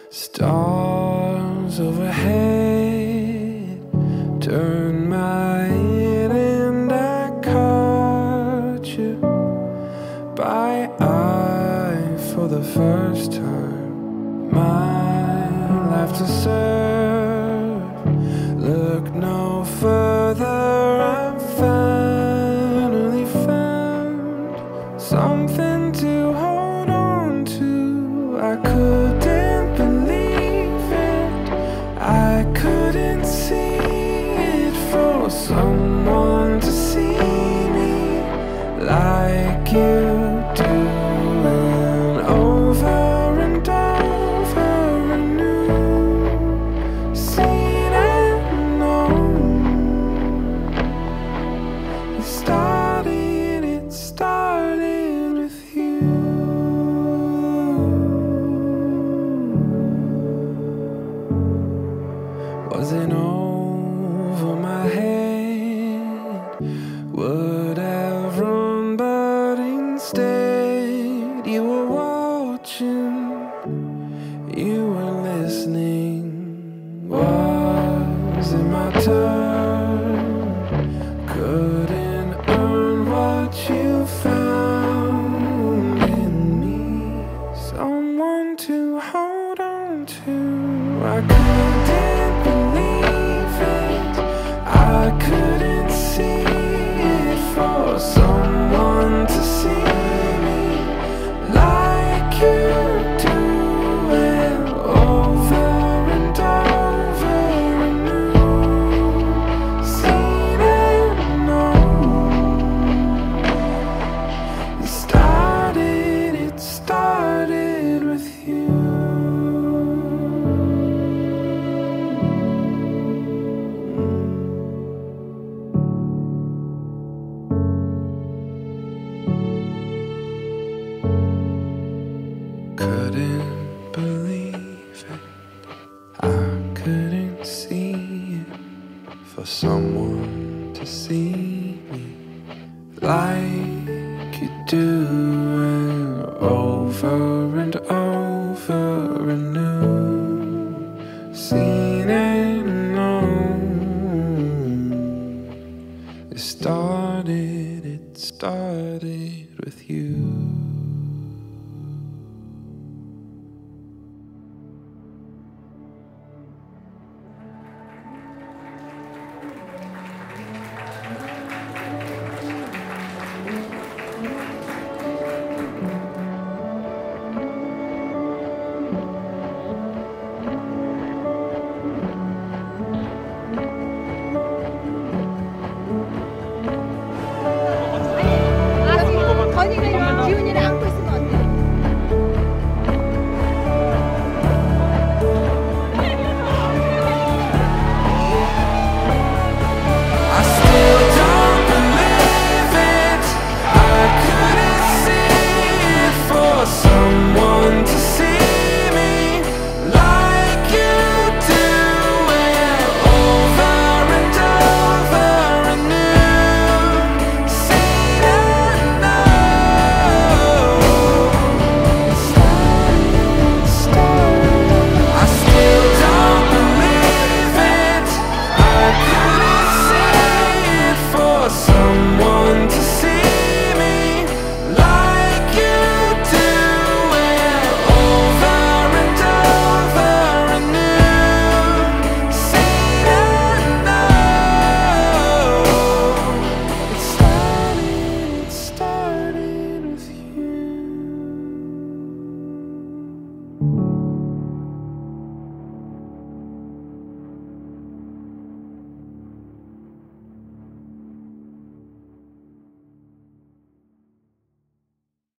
Stars overhead turn my head, and I caught you by eye for the first time. My life to serve, look no further. I've finally found something to hold on to. I couldn't believe it, I couldn't see it, for someone to see me like you do, and over and over anew, seen and known. It started with you. Wasn't over my head, would have run, but instead you were watching, you were listening. Was it my turn? Couldn't earn what you found in me, someone to hold on to. I couldn't believe it, I couldn't see it, for someone to see me like you do, and over and over anew, seen and known. It started with you. Couldn't believe it, I couldn't see it, for someone to see me like you do, and over anew, seen and known. It started with you.